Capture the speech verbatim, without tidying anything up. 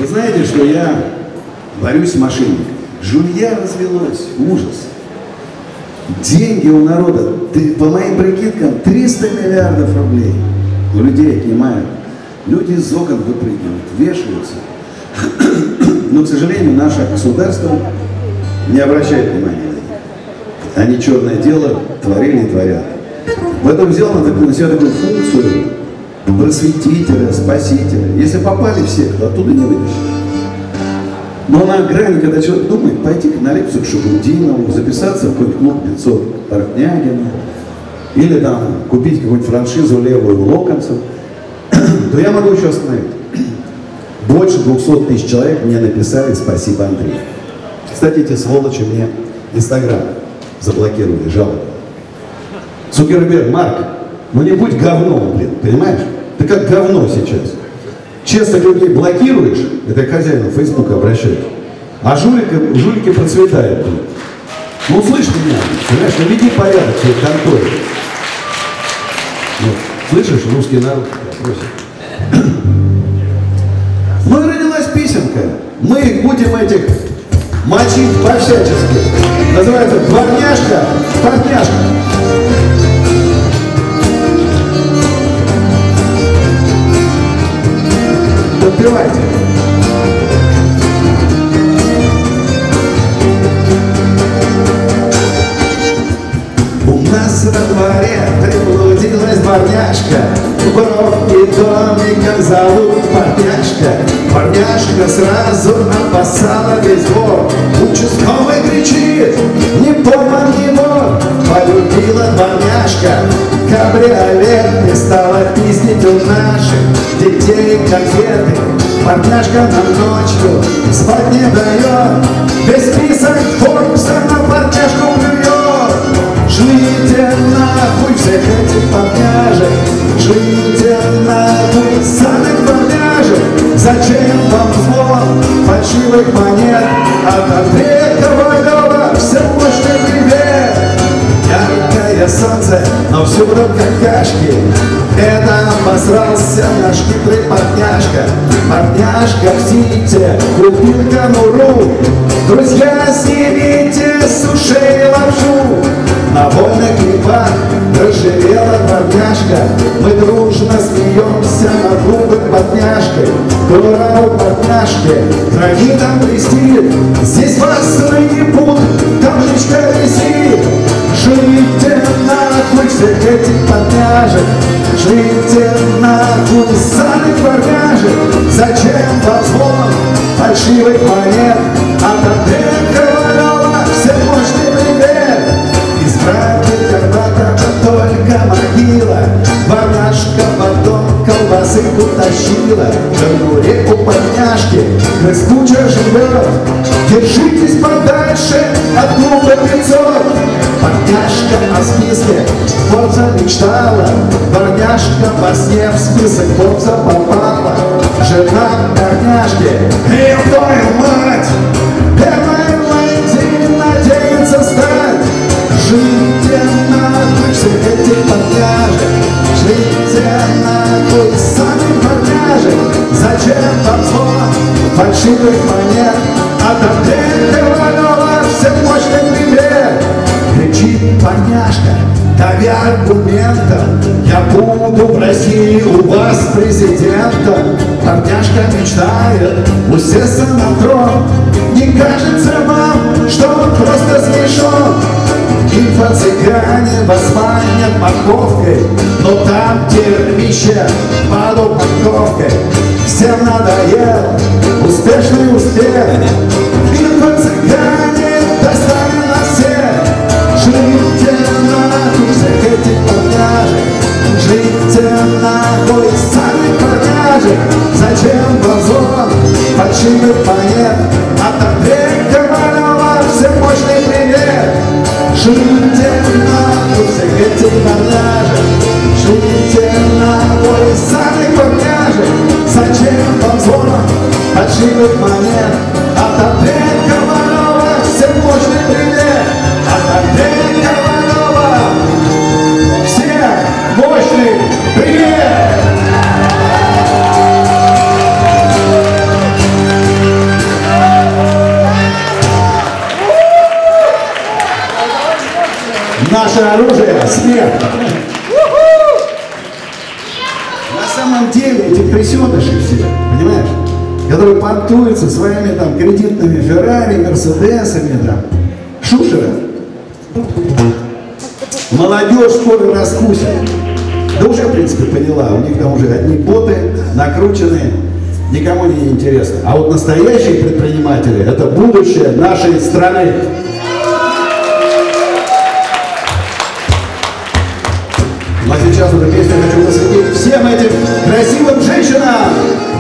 Вы знаете, что я борюсь с мошенниками. Жулья развелось, ужас. Деньги у народа, ты, по моим прикидкам, триста миллиардов рублей. У людей отнимают. Люди из окон выпрыгивают, вешаются. Но, к сожалению, наше государство не обращает внимания на них. Они черное дело творили и творят. Поэтому взял на себя такую функцию просветителя, спасителя. Если попали все, то оттуда не вытащишь. Но на грани, когда человек думает, пойти на лекцию к Шабудинову, записаться в какой-нибудь клуб пятьсот Портнягина, или там купить какую-нибудь франшизу левую у Локонцев, то я могу еще остановить. Больше двухсот тысяч человек мне написали «Спасибо, Андрей». Кстати, эти сволочи мне Инстаграм заблокировали, жалобы. Цукерберг, Марк, ну не будь говном, блин, понимаешь? Ты как говно сейчас. Честно людей блокируешь, это к хозяину Фейсбука обращаюсь, а жулики, жулики процветают. Блин. Ну услышь меня, понимаешь, ну веди порядок в своей конторе. Вот. Слышишь, русский народ просит. Ну и родилась песенка. Мы будем этих мочить по-всячески. Называется «Дворняжка, партняшка». Подпевайте. У нас во дворе приблудилась дворняжка, бровки домика зовут партняшка. Парняшка сразу опасала весь двор. Участковый кричит, не пойман его. Полюбила дворняжка кабриолет, не стала пиздить у наших детей конфеты. Партняшка нам ночью спать не дает, весь список Форбса на партняшку плюет. Шлите нахуй всех этих партняжек, шлите нахуй самих партняжек. Зачем вам звон фальшивых монет от Андрея Ковалева? Всем мощный привет! Яркое солнце, но всюду какашки. Это обосрался наш хитрый партняшка. Партняшка в сите купил конуру. Друзья, снимите с ушей лапшу. На вольных хлебах разжирела партняшка. Мы дружно смеемся над грубой партняшкой. Дура у партняшки, враги там блестит. Здесь вас наебут, там жичка висит. Жите нахуй всех этих партняжек, жите нахуй самих партняжек. Зачем вам звон фальшивых монет от Андрея Ковалева? Всем мощный привет! Избрать когда-то только могила. Партняшка потом колбасы утащила. Жену реку партняшки крыс куча живет. Держитесь подальше от клуба пятьсот. Партняшка о списке Форбса мечтала. Партняшка во сне в список Форбса попала. Жена партняшки, эй, твою мать, первая леди надеется стать. Жите нахуй всех этих партняжек, жите нахуй самих партняжек. Зачем вам звон фальшивых монет от Андрея Ковалева? Всем мощный привет! Кричит партняшка, давя аргументом: я буду в России у вас президентом. Партняшка мечтает усесться на трон. Не кажется вам, что он просто смешон? Инфо-цыгане вас манят морковкой, но там термище под упаковкой. Всем надоел успешный успех. Инфо-цыгане достали нас всех. Жите нахуй всех этих партняжек, жите нахуй самих партняжек. Зачем вам звон фальшивых монет от Андрея Ковалева? Всем мощный привет! Жите нахуй всех этих партняжек, жите нахуй самих партняжек. Зачем вам звон фальшивых монет от Андрея Ковалева? Всем мощный привет! От Андрея Ковалева! Всем мощный привет! наше оружие – смех. На самом деле эти присёдыши все, понимаешь, которые понтуются своими там кредитными Феррари, Мерседесами, там, шушера. Молодежь скоро раскусит. Да уже, в принципе, поняла. У них там уже одни боты накрученные, никому не интересно. А вот настоящие предприниматели – это будущее нашей страны. Ну а сейчас эту песню хочу посвятить всем этим красивым женщинам.